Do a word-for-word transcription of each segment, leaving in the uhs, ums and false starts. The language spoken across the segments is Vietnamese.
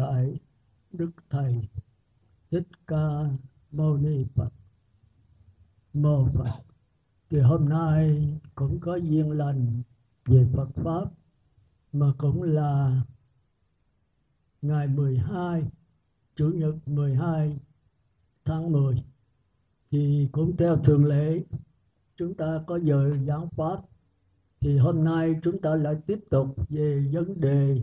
Đại Đức Thầy Thích Ca Mâu Ni Phật. Mô Phật. Thì hôm nay cũng có duyên lành về Phật Pháp, mà cũng là ngày mười hai, Chủ nhật mười hai tháng mười. Thì cũng theo thường lệ, chúng ta có giờ giảng Pháp. Thì hôm nay chúng ta lại tiếp tục về vấn đề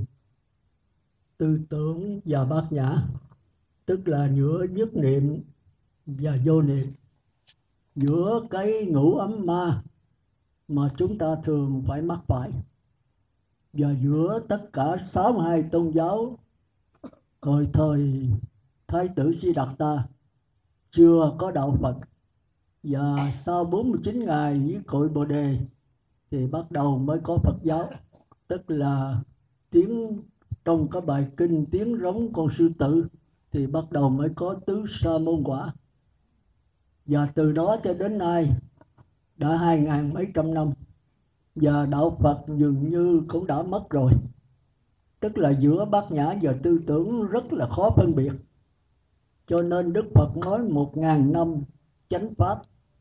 tư tưởng và bát nhã, tức là giữa dứt niệm và vô niệm, giữa cái ngũ ấm ma mà chúng ta thường phải mắc phải, và giữa tất cả sáu mươi hai tôn giáo hồi thời Thái tử Siddhartha chưa có đạo Phật. Và sau bốn mươi chín ngày với cội Bồ Đề thì bắt đầu mới có Phật giáo, tức là tiếng trong cái bài kinh tiếng rống con sư tử thì bắt đầu mới có tứ sa môn quả. Và từ đó cho đến nay đã hai ngàn mấy trăm năm, và đạo Phật dường như cũng đã mất rồi. Tức là giữa bát nhã và tư tưởng rất là khó phân biệt. Cho nên Đức Phật nói một ngàn năm chánh pháp,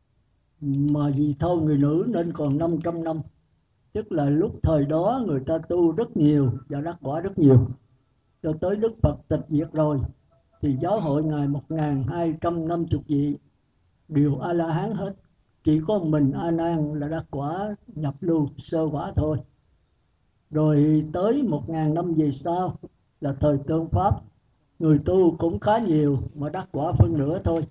mà vì thâu người nữ nên còn năm trăm năm. Tức là lúc thời đó người ta tu rất nhiều và đắc quả rất nhiều. Cho tới Đức Phật tịch diệt rồi thì giáo hội Ngài một ngàn hai trăm năm mươi vị đều A-la-hán hết. Chỉ có mình A Nan là đắc quả nhập lưu sơ quả thôi. Rồi tới một ngàn năm về sau là thời Tương Pháp, người tu cũng khá nhiều mà đắc quả phân nửa thôi.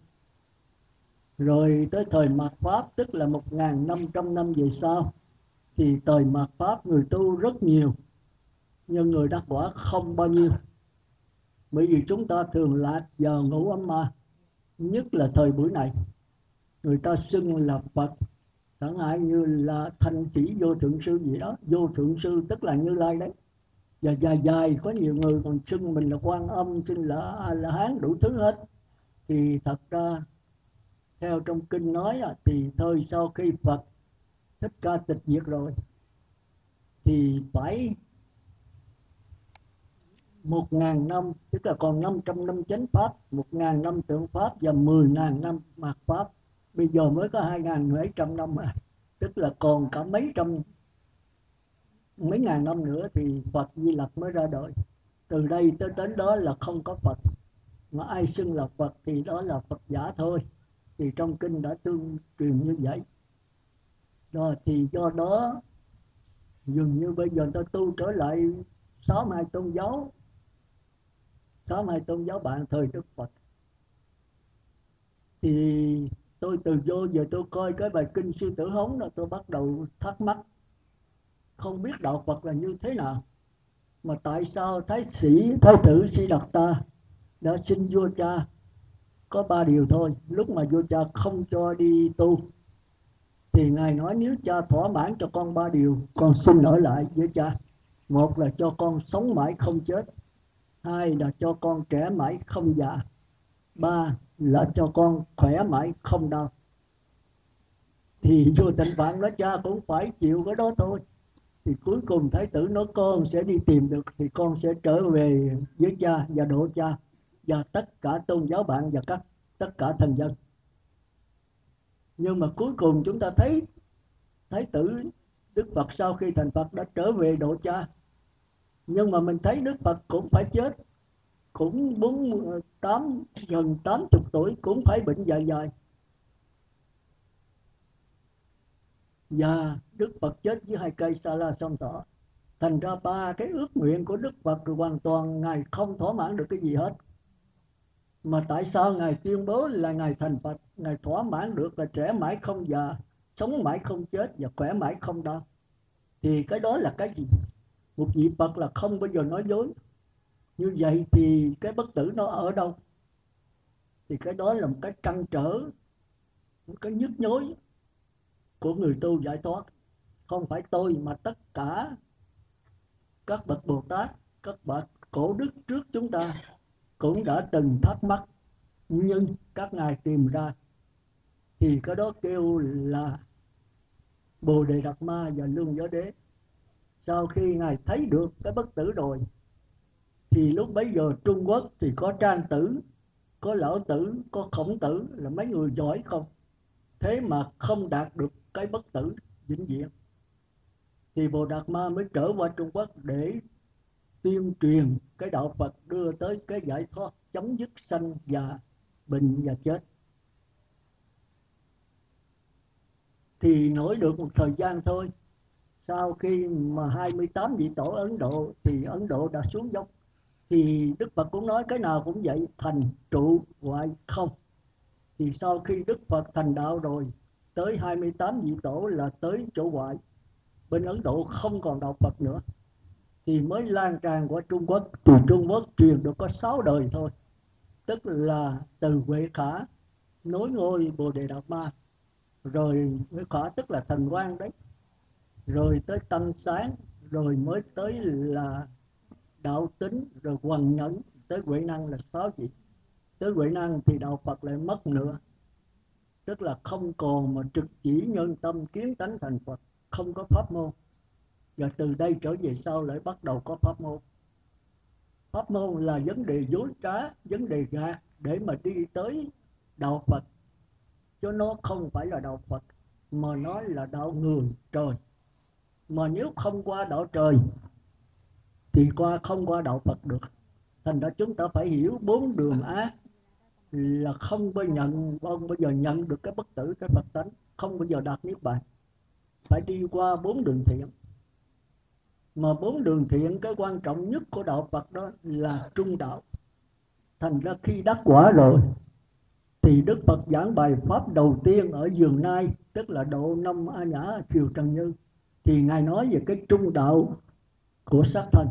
Rồi tới thời Mạt Pháp, tức là một ngàn năm trăm năm về sau, thì thời Mạt Pháp người tu rất nhiều, nhưng người đắc quả không bao nhiêu. Bởi vì chúng ta thường lạc vào ngũ ấm ma, nhất là thời buổi này. Người ta xưng là Phật, chẳng hạn như là Thanh Sĩ Vô Thượng Sư gì đó. Vô Thượng Sư tức là Như Lai đấy. Và dài dài có nhiều người còn xưng mình là Quan Âm, xưng là A-la-hán, đủ thứ hết. Thì thật ra theo trong kinh nói thì thời sau khi Phật Thích Ca tịch diệt rồi thì phải một ngàn năm, tức là còn năm trăm năm chánh pháp, một ngàn năm tượng pháp và mười ngàn năm mạt pháp. Bây giờ mới có hai ngàn mấy trăm năm à. Tức là còn cả mấy trăm, mấy ngàn năm nữa thì Phật Di Lặc mới ra đời. Từ đây tới đến đó là không có Phật. Mà ai xưng là Phật thì đó là Phật giả thôi. Thì trong kinh đã tương truyền như vậy. Rồi thì do đó dường như bây giờ ta tu trở lại sáu mươi hai tôn giáo, sáu mươi hai tôn giáo bạn thời Đức Phật. Thì tôi từ vô giờ tôi coi cái bài kinh Sư Tử Hống đó, tôi bắt đầu thắc mắc, không biết đạo Phật là như thế nào. Mà tại sao Thái sĩ Thái tử Siddhartha đã xin vua cha có ba điều thôi. Lúc mà vua cha không cho đi tu thì Ngài nói nếu cha thỏa mãn cho con ba điều, con xin ở lại với cha. Một là cho con sống mãi không chết, hai là cho con trẻ mãi không già, ba là cho con khỏe mãi không đau. Thì vua Tịnh Phạn nói cha cũng phải chịu cái đó thôi. Thì cuối cùng Thái tử nói con sẽ đi tìm được, thì con sẽ trở về với cha và độ cha và tất cả tôn giáo bạn và các tất cả thần dân. Nhưng mà cuối cùng chúng ta thấy Thái tử Đức Phật sau khi thành Phật đã trở về độ cha. Nhưng mà mình thấy Đức Phật cũng phải chết, cũng bốn tám gần tám mươi tuổi, cũng phải bệnh dài dài. Và Đức Phật chết với hai cây sa la song thọ. Thành ra ba cái ước nguyện của Đức Phật hoàn toàn Ngài không thỏa mãn được cái gì hết. Mà tại sao Ngài tuyên bố là Ngài thành Phật, Ngài thỏa mãn được là trẻ mãi không già, sống mãi không chết và khỏe mãi không đau? Thì cái đó là cái gì? Một vị Phật là không bao giờ nói dối. Như vậy thì cái bất tử nó ở đâu? Thì cái đó là một cái trăn trở, một cái nhức nhối của người tu giải thoát. Không phải tôi mà tất cả các bậc Bồ Tát, các bậc cổ đức trước chúng ta cũng đã từng thắc mắc, nhưng các ngài tìm ra. Thì cái đó kêu là Bồ Đề Đạt Ma và Lương Giới Đế. Sau khi ngài thấy được cái bất tử rồi Thì lúc bấy giờ Trung Quốc thì có Trang Tử, có Lão Tử, có Khổng Tử, là mấy người giỏi không. Thế mà không đạt được cái bất tử vĩnh viễn. Thì Bồ Đạt Ma mới trở qua Trung Quốc để tuyên truyền cái đạo Phật, đưa tới cái giải thoát, chấm dứt sanh già, bệnh và chết. Thì nổi được một thời gian thôi, sau khi mà hai mươi tám vị tổ Ấn Độ thì Ấn Độ đã xuống dốc. Thì Đức Phật cũng nói cái nào cũng vậy, thành trụ hoại không. Thì sau khi Đức Phật thành đạo rồi, tới hai mươi tám vị tổ là tới chỗ hoại, bên Ấn Độ không còn đạo Phật nữa, thì mới lan tràn qua Trung Quốc. Thì Trung Quốc truyền được có sáu đời thôi, tức là từ Huệ Khả nối ngôi Bồ Đề Đạt Ma, rồi Huệ Khả tức là Thần Quang đấy, rồi tới Tăng Sáng, rồi mới tới là Đạo Tính, rồi Hoằng Nhẫn, tới Huệ Năng là sáu vị. Tới Huệ Năng thì đạo Phật lại mất nữa, tức là không còn mà trực chỉ nhân tâm kiến tánh thành Phật, không có pháp môn. Và từ đây trở về sau lại bắt đầu có pháp môn. Pháp môn là vấn đề dối trá, vấn đề gạt để mà đi tới đạo Phật, chứ nó không phải là đạo Phật, mà nó là đạo người trời. Mà nếu không qua đạo trời thì qua không qua đạo Phật được. Thành ra chúng ta phải hiểu bốn đường ác là không bao nhận không bao giờ nhận được cái bất tử, cái Phật tánh, không bao giờ đạt niết bàn. Phải đi qua bốn đường thiện. Mà bốn đường thiện, cái quan trọng nhất của đạo Phật đó là trung đạo. Thành ra khi đắc quả rồi thì Đức Phật giảng bài pháp đầu tiên ở Vườn Nai, tức là độ năm A Nhã Kiều Trần Như. Thì Ngài nói về cái trung đạo của xác thân.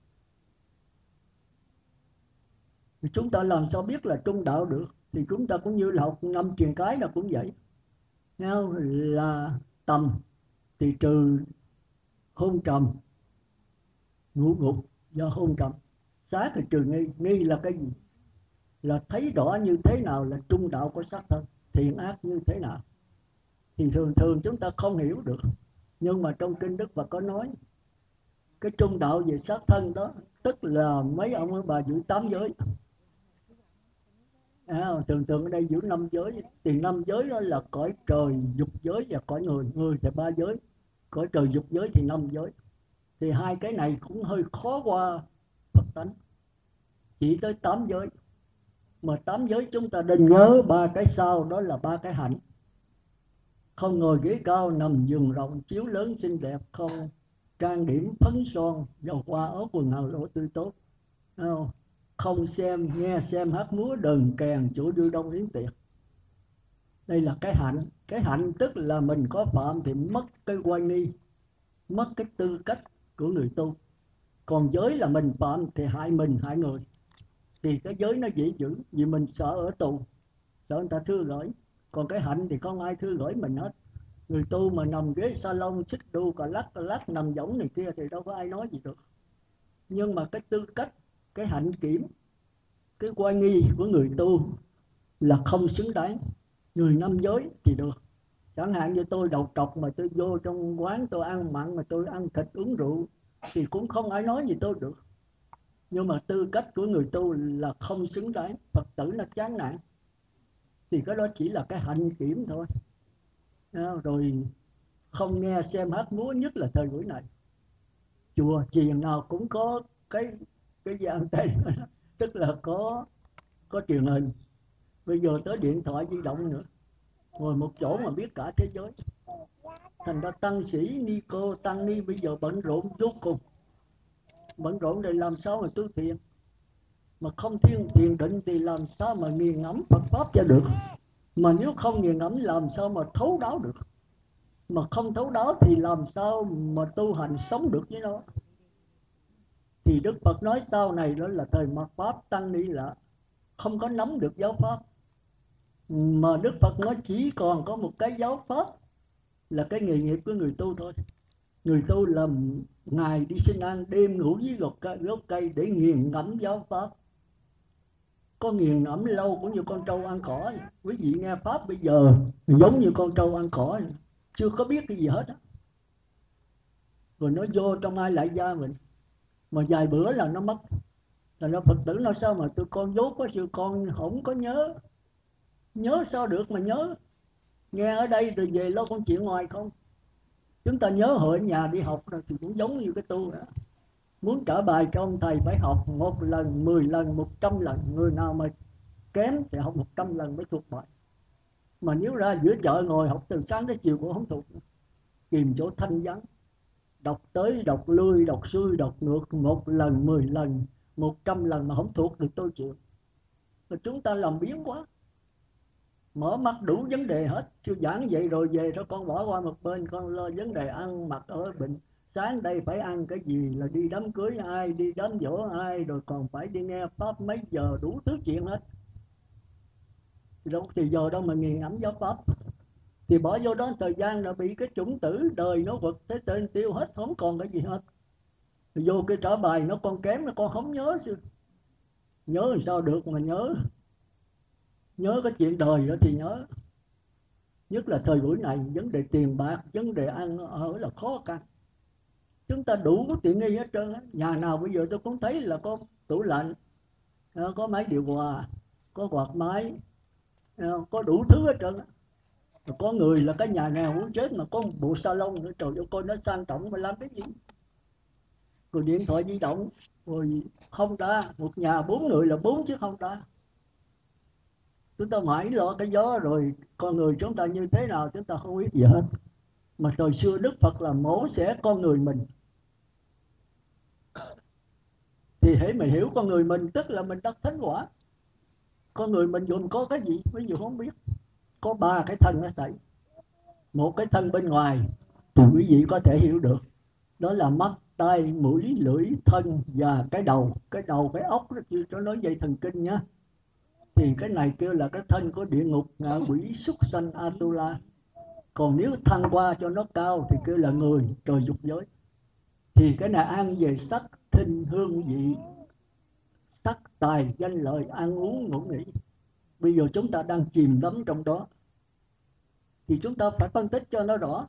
Thì chúng ta làm sao biết là trung đạo được? Thì chúng ta cũng như là học năm truyền cái là cũng vậy. Nào là tầm thì trừ hôn trầm, ngũ ngục do hôn trầm. Sát thì trừ nghi. Nghi là cái gì? Là thấy rõ như thế nào là trung đạo của xác thân, thiện ác như thế nào. Thì thường thường chúng ta không hiểu được. Nhưng mà trong kinh Đức Phật có nói cái trung đạo về xác thân đó, tức là mấy ông ấy bà giữ tám giới. À, thường thường ở đây giữ năm giới. Thì năm giới đó là cõi trời dục giới và cõi người. Người thì ba giới, cõi trời dục giới thì năm giới. Thì hai cái này cũng hơi khó qua Phật tánh, chỉ tới tám giới. Mà tám giới chúng ta nên nhớ ba cái sau, đó là ba cái hạnh. Không ngồi ghế cao, nằm giường rộng, chiếu lớn xinh đẹp, không trang điểm phấn son, dầu hoa áo quần hào lỗ tươi tốt, không xem nghe xem hát múa đờn kèn chỗ đưa đông yến tiệc. Đây là cái hạnh. Cái hạnh tức là mình có phạm thì mất cái oai nghi, mất cái tư cách của người tu. Còn giới là mình phạm thì hại mình hại người. Thì cái giới nó dễ giữ, vì mình sợ ở tù, sợ người ta thưa gửi. Còn cái hạnh thì không ai thưa gửi mình hết. Người tu mà nằm ghế salon xích đu cà lắc cà lắc nằm võng này kia thì đâu có ai nói gì được. Nhưng mà cái tư cách, cái hạnh kiểm, cái oai nghi của người tu là không xứng đáng. Người năm giới thì được. Chẳng hạn như tôi đầu trọc mà tôi vô trong quán tôi ăn mặn, mà tôi ăn thịt uống rượu thì cũng không ai nói gì tôi được. Nhưng mà tư cách của người tu là không xứng đáng, Phật tử nó chán nản. Thì cái đó chỉ là cái hạnh kiểm thôi. Rồi không nghe xem hát múa, nhất là thời buổi này. Chùa chiền nào cũng có cái cái dạng tay, tức là có có truyền hình. Bây giờ tới điện thoại di động nữa, ngồi một chỗ mà biết cả thế giới. Thành ra tăng sĩ ni cô tăng ni bây giờ bận rộn vô cùng. Bận rộn để làm sao mà tu thiền. Mà không thiền thiền định thì làm sao mà nghiền ngẫm Phật pháp cho được. Mà nếu không nghiền ngẫm làm sao mà thấu đáo được. Mà không thấu đáo thì làm sao mà tu hành sống được với nó. Thì Đức Phật nói sau này đó là thời mạt pháp, tăng ni là không có nắm được giáo pháp. Mà Đức Phật nói chỉ còn có một cái giáo pháp là cái nghề nghiệp của người tu thôi. Người tu làm ngày đi xin ăn, đêm ngủ dưới gốc cây, gốc cây để nghiền ngẫm giáo pháp. Có nghiền ngẫm lâu cũng như con trâu ăn cỏ. Quý vị nghe pháp bây giờ giống như con trâu ăn cỏ, chưa có biết cái gì hết á. Rồi nó vô trong ai lại da mình, mà vài bữa là nó mất. Thành ra Phật tử nói sao mà tôi con dốt quá, sư con không có nhớ. Nhớ sao được mà nhớ. Nghe ở đây rồi về lo con chuyện ngoài không. Chúng ta nhớ hồi nhà đi học rồi thì cũng giống như cái tu đó. Muốn trả bài cho ông thầy phải học một lần, mười lần, một trăm lần. Người nào mà kém thì học một trăm lần mới thuộc bài. Mà nếu ra giữa chợ ngồi học từ sáng tới chiều cũng không thuộc. Tìm chỗ thanh vắng, đọc tới đọc lui, đọc xuôi đọc ngược, một lần, mười lần, một trăm lần mà không thuộc thì tôi chịu. Mà chúng ta làm biến quá, mở mắt đủ vấn đề hết. Sư giảng vậy rồi về đó con bỏ qua một bên, con lo vấn đề ăn mặc ở bệnh. Sáng đây phải ăn cái gì, là đi đám cưới ai, đi đám dỗ ai, rồi còn phải đi nghe pháp mấy giờ, đủ thứ chuyện hết. Đâu thì giờ đâu mà nghiền ngẫm giáo pháp. Thì bỏ vô đó thời gian là bị cái chủng tử đời nó vật tới tên tiêu hết, không còn cái gì hết. Thì vô cái trả bài nó con kém, nó con không nhớ. Sư nhớ làm sao được mà nhớ. Nhớ cái chuyện đời đó thì nhớ. Nhất là thời buổi này, vấn đề tiền bạc, vấn đề ăn ở là khó khăn. Chúng ta đủ tiện nghi hết trơn á. Nhà nào bây giờ tôi cũng thấy là có tủ lạnh, có máy điều hòa, có quạt máy, có đủ thứ hết trơn á. Có người là cái nhà nghèo muốn chết mà có một bộ salon nữa, trời ơi coi nó sang trọng mà làm cái gì. Rồi điện thoại di động, rồi Honda, một nhà bốn người là bốn chiếc Honda. Chúng ta mãi lo cái gió, rồi con người chúng ta như thế nào chúng ta không biết gì hết. Mà thời xưa Đức Phật là mổ xẻ con người mình. Thì hãy mình hiểu con người mình tức là mình đắc thánh quả. Con người mình gồm có cái gì ví dụ không biết. Có ba cái thân nó thầy. Một cái thân bên ngoài thì quý vị có thể hiểu được, đó là mắt, tai, mũi, lưỡi, thân và cái đầu. Cái đầu, cái ốc đó chưa cho nói dây thần kinh nhá. Thì cái này kêu là cái thân của địa ngục, ngạ quỷ, súc sanh, Atula. Còn nếu thăng qua cho nó cao thì kêu là người, trời dục giới. Thì cái này ăn về sắc, thinh, hương vị, sắc, tài, danh lợi, ăn uống, ngủ nghỉ. Bây giờ chúng ta đang chìm đắm trong đó. Thì chúng ta phải phân tích cho nó rõ.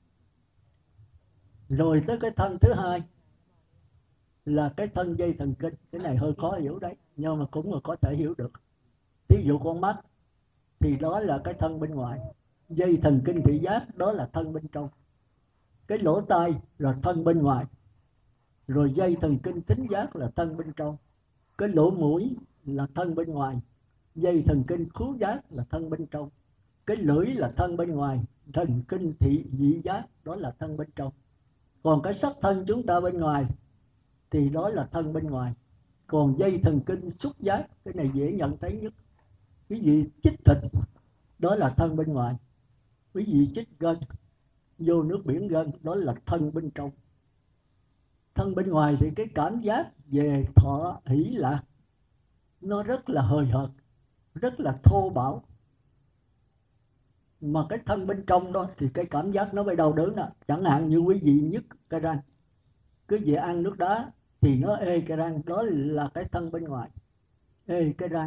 Rồi tới cái thân thứ hai là cái thân dây thần kinh. Cái này hơi khó hiểu đấy, nhưng mà cũng là có thể hiểu được. Ví dụ con mắt thì đó là cái thân bên ngoài. Dây thần kinh thị giác đó là thân bên trong. Cái lỗ tai là thân bên ngoài. Rồi dây thần kinh thính giác là thân bên trong. Cái lỗ mũi là thân bên ngoài. Dây thần kinh khứu giác là thân bên trong. Cái lưỡi là thân bên ngoài. Thần kinh thị vị giác đó là thân bên trong. Còn cái sắc thân chúng ta bên ngoài thì đó là thân bên ngoài. Còn dây thần kinh xúc giác, cái này dễ nhận thấy nhất. Quý vị chích thịt, đó là thân bên ngoài. Quý vị chích gân, vô nước biển gân, đó là thân bên trong. Thân bên ngoài thì cái cảm giác về thọ hỷ lạc nó rất là hời hợt, rất là thô bạo. Mà cái thân bên trong đó thì cái cảm giác nó bị đau đớn đó. Chẳng hạn như quý vị nhức cái răng, cứ về ăn nước đá thì nó ê cái răng, đó là cái thân bên ngoài, ê cái răng.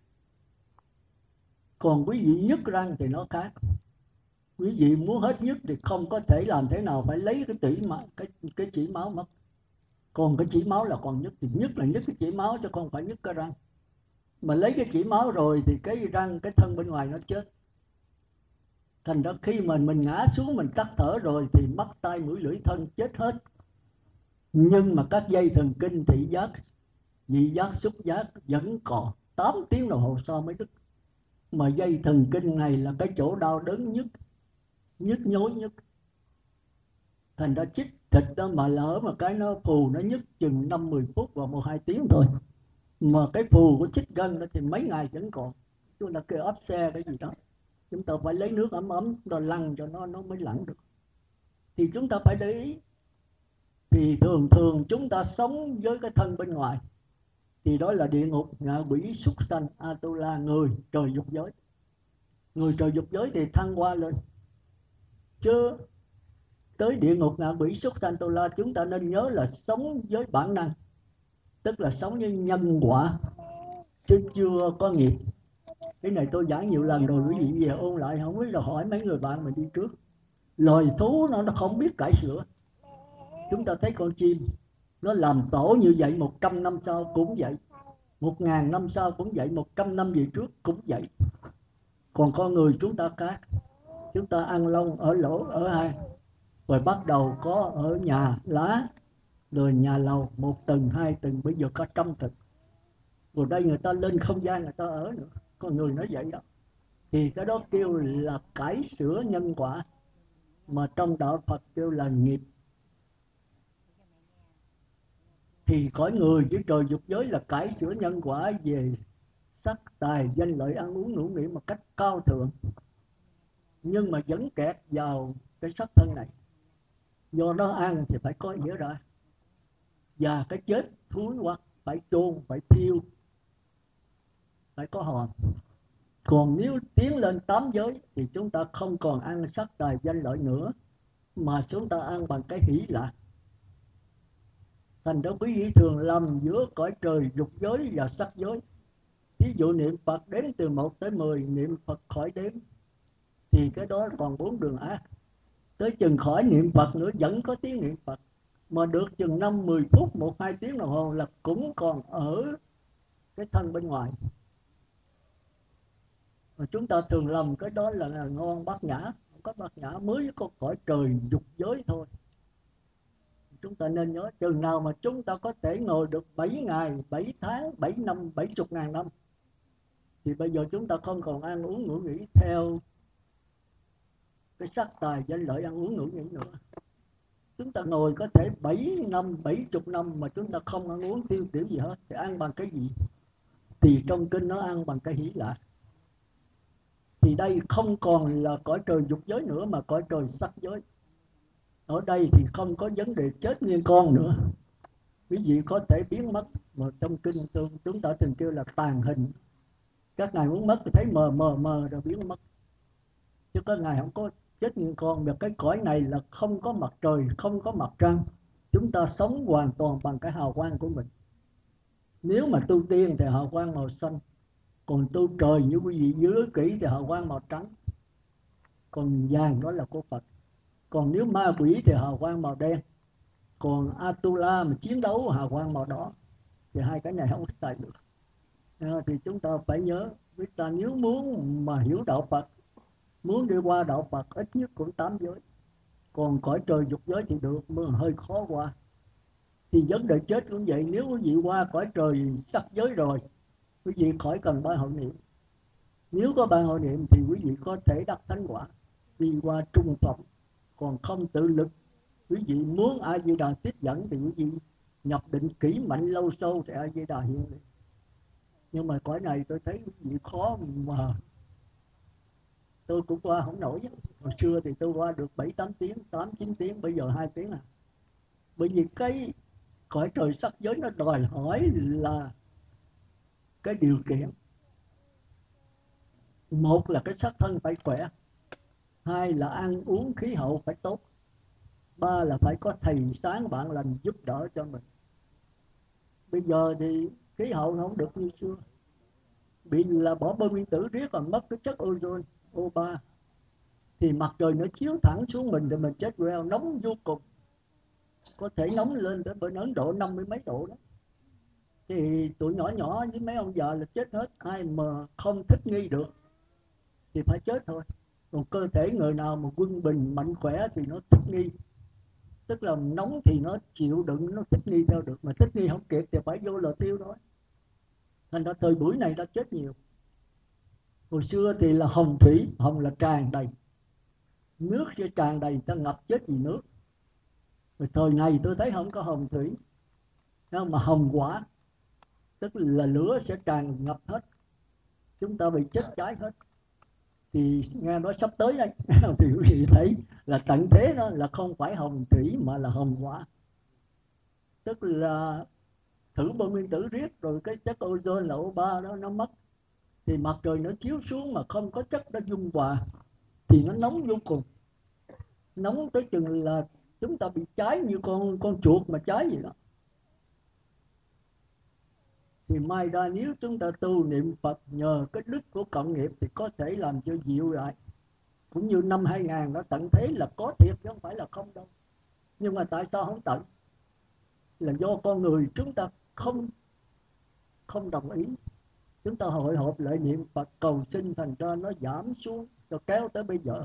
Còn quý vị nhức răng thì nó khác. Quý vị muốn hết nhức thì không có thể làm thế nào, phải lấy cái chỉ máu, cái, cái chỉ máu mất. Còn cái chỉ máu là còn nhức, thì nhức là nhức cái chỉ máu chứ không phải nhức cái răng. Mà lấy cái chỉ máu rồi thì cái răng, cái thân bên ngoài nó chết. Thành ra khi mà mình ngã xuống, mình tắt thở rồi thì mắt, tai, mũi, lưỡi, thân chết hết. Nhưng mà các dây thần kinh thị giác, vị giác, xúc giác vẫn còn tám tiếng đồng hồ sau mới đứt. Mà dây thần kinh này là cái chỗ đau đớn nhất, nhức nhối nhất. Thành ra chích thịt đó mà lỡ mà cái nó phù, nó nhức chừng năm mười phút và một hai tiếng thôi. Mà cái phù của chích gân đó thì mấy ngày vẫn còn. Chúng ta kêu áp xe cái gì đó, chúng ta phải lấy nước ấm ấm rồi lăn cho nó nó mới lặn được. Thì chúng ta phải để ý. Thì thường thường chúng ta sống với cái thân bên ngoài thì đó là địa ngục, ngạ quỷ, súc sanh, Atula, người, trời dục giới. Người trời dục giới thì thăng qua lên. Chứ tới địa ngục, ngạ quỷ, súc sanh, Atula chúng ta nên nhớ là sống với bản năng, tức là sống với nhân quả, chứ chưa có nghiệp. Cái này tôi giảng nhiều lần rồi, quý vị về ôn lại, không biết là hỏi mấy người bạn mình đi trước. Loài thú nó, nó không biết cải sửa. Chúng ta thấy con chim, Nó làm tổ như vậy, một trăm năm sau cũng vậy, một ngàn năm sau cũng vậy, một trăm năm về trước cũng vậy. Còn con người chúng ta khác, chúng ta ăn lông ở lỗ ở hai, rồi bắt đầu có ở nhà lá, rồi nhà lầu một tầng hai tầng, bây giờ có trăm tầng, rồi đây người ta lên không gian người ta ở nữa. Con người nói vậy đó, thì cái đó kêu là cải sửa nhân quả, mà trong đạo Phật kêu là nghiệp. Thì cõi người với trời dục giới là cải sửa nhân quả về sắc tài danh lợi ăn uống ngủ nghỉ một cách cao thượng, nhưng mà vẫn kẹt vào cái sắc thân này. Do đó ăn thì phải có nghĩa ra, và cái chết thúi hoặc phải chôn, phải thiêu, phải có hòn. Còn nếu tiến lên tám giới thì chúng ta không còn ăn sắc tài danh lợi nữa, mà chúng ta ăn bằng cái hỷ lạc. Thành ra quý vị thường lầm giữa cõi trời dục giới và sắc giới. Ví dụ niệm Phật đếm từ một tới mười, niệm Phật khỏi đếm, thì cái đó còn bốn đường ác. Tới chừng khỏi niệm Phật nữa vẫn có tiếng niệm Phật, mà được chừng năm mười phút, một hai tiếng đồng hồ là cũng còn ở cái thân bên ngoài. Mà chúng ta thường lầm cái đó là, là ngon bát nhã. Không có bát nhã, mới có cõi trời dục giới thôi. Chúng ta nên nhớ, chừng nào mà chúng ta có thể ngồi được bảy ngày, bảy tháng, bảy năm, bảy chục ngàn năm, thì bây giờ chúng ta không còn ăn uống ngủ nghỉ theo cái sắc tài danh lợi ăn uống ngủ nghỉ nữa. Chúng ta ngồi có thể bảy năm, bảy chục năm mà chúng ta không ăn uống tiêu tiểu gì hết, thì ăn bằng cái gì? Thì trong kinh nó ăn bằng cái hỷ lạc. Thì đây không còn là cõi trời dục giới nữa, mà cõi trời sắc giới. Ở đây thì không có vấn đề chết nguyên con nữa, quý vị có thể biến mất. Mà trong kinh chúng ta thường kêu là tàn hình. Các ngài muốn mất thì thấy mờ mờ mờ rồi biến mất, chứ các ngài không có chết nguyên con. Được cái cõi này là không có mặt trời, không có mặt trăng, chúng ta sống hoàn toàn bằng cái hào quang của mình. Nếu mà tu tiên thì hào quang màu xanh, còn tu trời như quý vị nhớ kỹ thì hào quang màu trắng, còn vàng đó là của Phật. Còn nếu ma quỷ thì hào quang màu đen, còn Atula mà chiến đấu hào quang màu đỏ. Thì hai cái này không có xài được. À, thì chúng ta phải nhớ, chúng ta nếu muốn mà hiểu đạo Phật, muốn đi qua đạo Phật ít nhất cũng tám giới. Còn cõi trời dục giới thì được, mà hơi khó qua. Thì vấn đề chết cũng vậy, nếu quý vị qua cõi trời sắc giới rồi, quý vị khỏi cần ban hội niệm. Nếu có ban hội niệm thì quý vị có thể đắc thánh quả, đi qua trung phẩm. Còn không tự lực, quý vị muốn A Di Đà tiếp dẫn thì quý vị nhập định kỹ mạnh lâu sâu thì A Di Đà hiện lên. Nhưng mà cõi này tôi thấy quý vị khó, mà tôi cũng qua không nổi. Hồi xưa thì tôi qua được bảy tám tiếng, tám chín tiếng, bây giờ hai tiếng à. Bởi vì cái cõi trời sắc giới nó đòi hỏi là cái điều kiện. Một là cái xác thân phải khỏe, hai là ăn uống khí hậu phải tốt, ba là phải có thầy sáng bạn lành giúp đỡ cho mình. Bây giờ thì khí hậu nó không được như xưa, bị là bỏ bơm nguyên tử riết còn mất cái chất ozone O ba, thì mặt trời nó chiếu thẳng xuống mình thì mình chết queo, nóng vô cùng, có thể nóng lên tới bên Ấn Độ năm mươi mấy độ đó. Thì tụi nhỏ nhỏ với mấy ông già là chết hết, ai mà không thích nghi được thì phải chết thôi. Còn cơ thể người nào mà quân bình mạnh khỏe thì nó thích nghi, tức là nóng thì nó chịu đựng, nó thích nghi theo được, mà thích nghi không kịp thì phải vô lò tiêu thôi. Thành ra thời buổi này ta chết nhiều. Hồi xưa thì là hồng thủy, hồng là tràn đầy, nước sẽ tràn đầy, ta ngập chết vì nước. Rồi thời này tôi thấy không có hồng thủy, mà hồng quả, tức là lửa sẽ tràn ngập hết, chúng ta bị chết cháy hết. Thì nghe nói sắp tới đây thì quý vị thấy là tận thế đó là không phải hồng thủy mà là hồng quả. Tức là thử bom nguyên tử riết rồi cái chất ozone là O ba đó nó mất, thì mặt trời nó chiếu xuống mà không có chất đó dung hòa thì nó nóng vô cùng, nóng tới chừng là chúng ta bị cháy như con con chuột mà cháy vậy đó. Thì mai ra nếu chúng ta tu niệm Phật nhờ cái đức của cộng nghiệp thì có thể làm cho dịu lại. Cũng như năm hai ngàn nó tận thế là có thiệt chứ không phải là không đâu. Nhưng mà tại sao không tận? là do con người chúng ta không không đồng ý. Chúng ta hội họp lại niệm Phật cầu xin, thành ra nó giảm xuống rồi kéo tới bây giờ.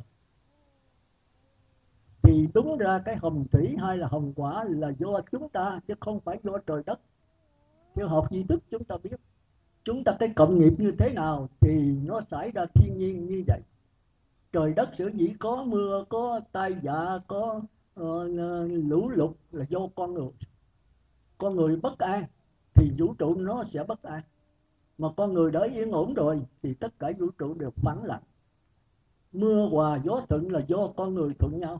Thì đúng ra cái hồng thủy hay là hồng quả là do chúng ta, chứ không phải do trời đất. Theo học di thức chúng ta biết, chúng ta cái cộng nghiệp như thế nào thì nó xảy ra thiên nhiên như vậy. Trời đất sở dĩ có mưa, có tai vạ, có uh, lũ lụt là do con người. Con người bất an thì vũ trụ nó sẽ bất an. Mà con người đã yên ổn rồi thì tất cả vũ trụ đều phẳng lặng. Mưa hòa gió thuận là do con người thuận nhau.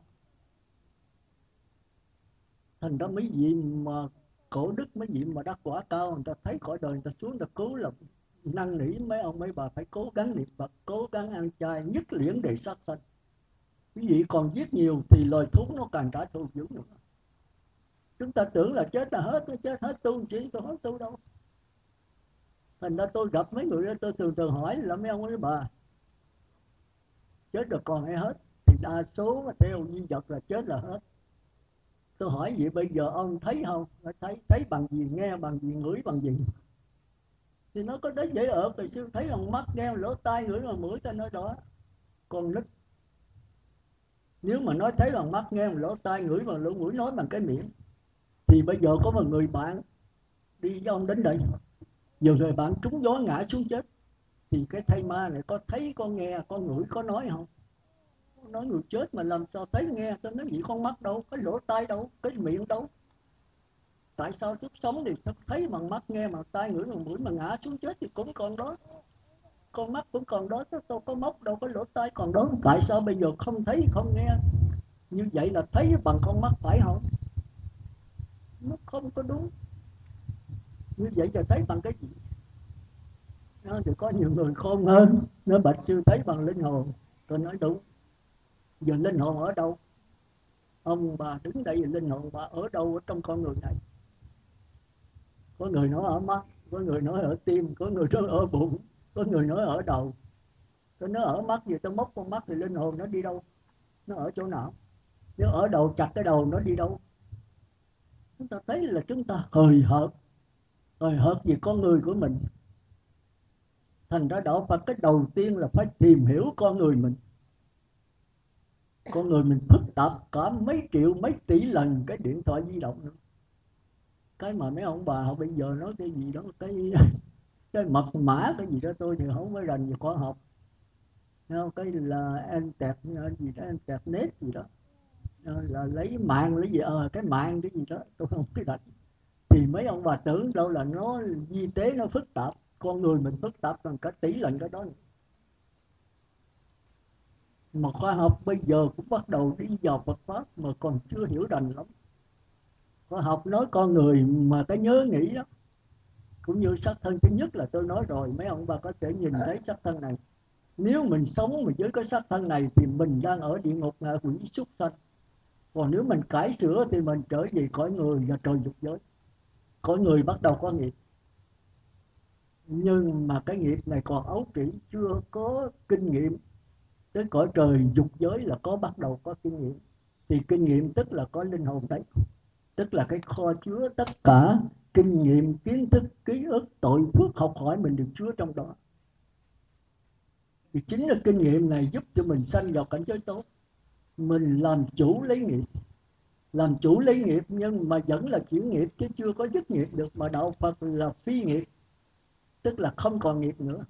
Thành ra mấy vị mà cổ đức, mấy vị mà đắc quả cao, người ta thấy cõi đời, người ta xuống, người ta cứu là năn nỉ mấy ông mấy bà phải cố gắng niệm Phật, cố gắng ăn chay, nhất liễn để sát sanh. Quý vị còn giết nhiều thì loài thú nó càng trả thù dữ nữa. Chúng ta tưởng là chết là hết, nó chết hết tu chỉ, tôi hết tu đâu. Thành ra tôi gặp mấy người đó, tôi thường thường hỏi là mấy ông mấy bà chết rồi còn hay hết, thì đa số mà theo di vật là chết là hết. Tôi hỏi vậy bây giờ ông thấy không? Nó thấy, thấy bằng gì, nghe bằng gì, ngửi bằng gì? Thì nó có đấy dễ ở, thì sư thấy bằng mắt, nghe lỗ tai, ngửi bằng mũi, ta nói đó. Còn nít, nếu mà nói thấy bằng mắt, nghe bằng lỗ tai, ngửi bằng lỗ mũi, nói bằng cái miệng, thì bây giờ có một người bạn đi với ông đến đây, giờ rồi bạn trúng gió ngã xuống chết, thì cái thây ma này có thấy, có nghe, có ngửi, có nói không? Nói người chết mà làm sao thấy nghe? Tôi nói gì, con mắt đâu, cái lỗ tai đâu, cái miệng đâu? Tại sao lúc sống thì thấy bằng mắt, nghe bằng tai, ngửi bằng mũi, mà ngã xuống chết thì cũng còn đó, con mắt cũng còn đó, tôi có móc đâu, có lỗ tai còn đó. Tại sao bây giờ không thấy không nghe? Như vậy là thấy bằng con mắt phải không? Nó không có đúng. Như vậy giờ thấy bằng cái gì? Nó thì có nhiều người khôn hơn, nó bạch sư thấy bằng linh hồn. Tôi nói đúng. Giờ linh hồn ở đâu? Ông bà đứng đây, linh hồn bà ở đâu ở trong con người này? Có người nói ở mắt, có người nói ở tim, có người nói ở bụng, có người nói ở đầu. Tôi nói ở mắt gì, tôi móc con mắt thì linh hồn nó đi đâu? Nó ở chỗ nào? Nếu ở đầu chặt cái đầu nó đi đâu? Chúng ta thấy là chúng ta hời hợt, hời hợt vì con người của mình. Thành ra đạo Phật cái đầu tiên là phải tìm hiểu con người mình. Con người mình phức tạp cả mấy triệu, mấy tỷ lần cái điện thoại di động nữa. Cái mà mấy ông bà họ bây giờ nói cái gì đó, cái cái mật mã cái gì đó, tôi thì không có rành về khoa học. Cái là internet gì đó, internet gì đó, là lấy mạng lấy gì, ờ cái mạng cái gì đó, tôi không biết rành. Thì mấy ông bà tưởng đâu là nó di tế nó phức tạp, con người mình phức tạp bằng cả tỷ lần cái đó. Mà khoa học bây giờ cũng bắt đầu đi vào Phật pháp mà còn chưa hiểu rành lắm. Khoa học nói con người mà cái nhớ nghĩ đó, cũng như sắc thân thứ nhất là tôi nói rồi, mấy ông bà có thể nhìn thấy sắc thân này. Nếu mình sống mà với cái sắc thân này thì mình đang ở địa ngục, ngạ quỷ, súc sanh. Còn nếu mình cải sửa thì mình trở về cõi người và trời dục giới. Cõi người bắt đầu có nghiệp, nhưng mà cái nghiệp này còn ấu trĩ, chưa có kinh nghiệm. Tới cõi trời dục giới là có bắt đầu có kinh nghiệm. Thì kinh nghiệm tức là có linh hồn đấy, tức là cái kho chứa tất cả kinh nghiệm, kiến thức, ký ức, tội phước học hỏi mình được chứa trong đó. Thì chính là kinh nghiệm này giúp cho mình sanh vào cảnh giới tốt. Mình làm chủ lấy nghiệp, làm chủ lấy nghiệp nhưng mà vẫn là chuyển nghiệp chứ chưa có dứt nghiệp được. Mà đạo Phật là phi nghiệp, tức là không còn nghiệp nữa.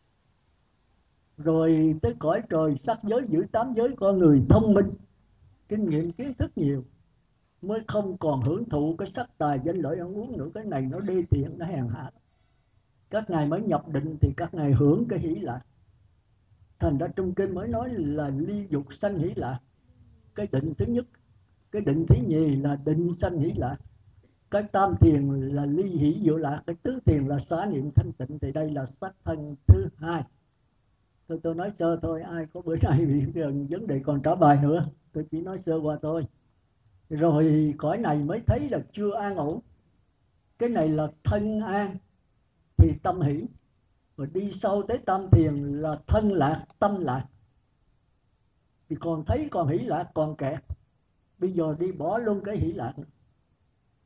Rồi tới cõi trời sắc giới, giữ tám giới, con người thông minh, kinh nghiệm kiến thức nhiều, mới không còn hưởng thụ cái sắc tài danh lợi ăn uống nữa. Cái này nó đê tiện, nó hèn hạ. Các ngài mới nhập định thì các ngài hưởng cái hỷ lạc. Thành ra trong kinh mới nói là ly dục sanh hỷ lạc. Cái định thứ nhất, cái định thứ nhì là định sanh hỷ lạc. Cái tam thiền là ly hỷ diệu lạc. Cái tứ thiền là xá niệm thanh tịnh. Thì đây là sắc thân thứ hai. Tôi, tôi nói sơ thôi, ai có bữa nay bị vấn đề còn trả bài nữa, tôi chỉ nói sơ qua thôi. Rồi cõi này mới thấy là chưa an ổn. Cái này là thân an thì tâm hỷ. Rồi đi sâu tới tam thiền là thân lạc, tâm lạc. Thì còn thấy còn hỷ lạc còn kẹt. Bây giờ đi bỏ luôn cái hỷ lạc.